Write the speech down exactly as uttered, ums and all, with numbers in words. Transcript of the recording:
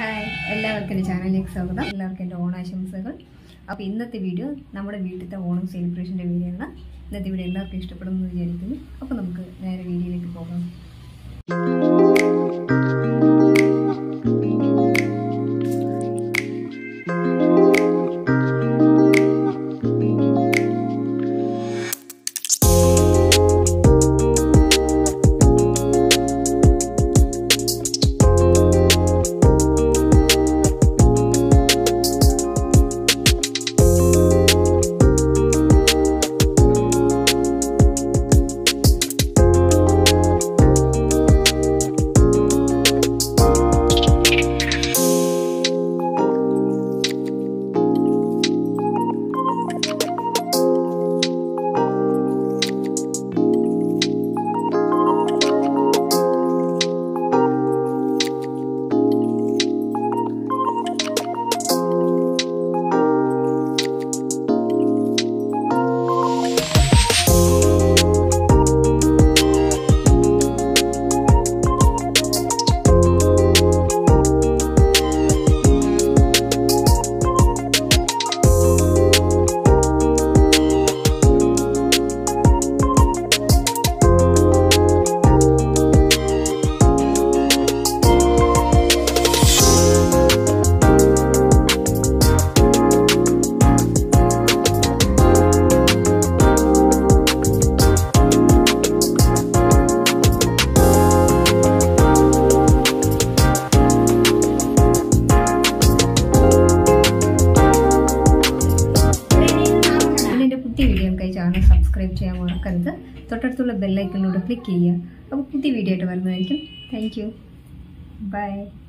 Hi എല്ലാവർക്കും എൻ്റെ ചാനലിലേക്ക് സ്വാഗതം. എല്ലാവർക്കും എൻ്റെ ഓണാശംസകൾ. അപ്പോൾ ഇന്നത്തെ വീഡിയോ നമ്മുടെ വീട്ടിലത്തെ ഓണം സെലിബ്രേഷൻ്റെ വീഡിയോ ആണ്. ഇന്നത്തെ വീഡിയോ എല്ലാവർക്കും ഇഷ്ടപ്പെടുമെന്ന് വിചാരിക്കുന്നു. അപ്പോൾ നമുക്ക് നേരെ വീഡിയോയിലേക്ക് പോകാം. ചാനൽ സബ്സ്ക്രൈബ് ചെയ്യാൻ മറക്കരുത്. തൊട്ടടുത്തുള്ള ബെല്ലൈക്കണിലൂടെ ക്ലിക്ക് ചെയ്യുക. അപ്പോൾ പുതിയ വീഡിയോ ആയിട്ട് വരുന്നതായിരിക്കും. Thank you. ബൈ.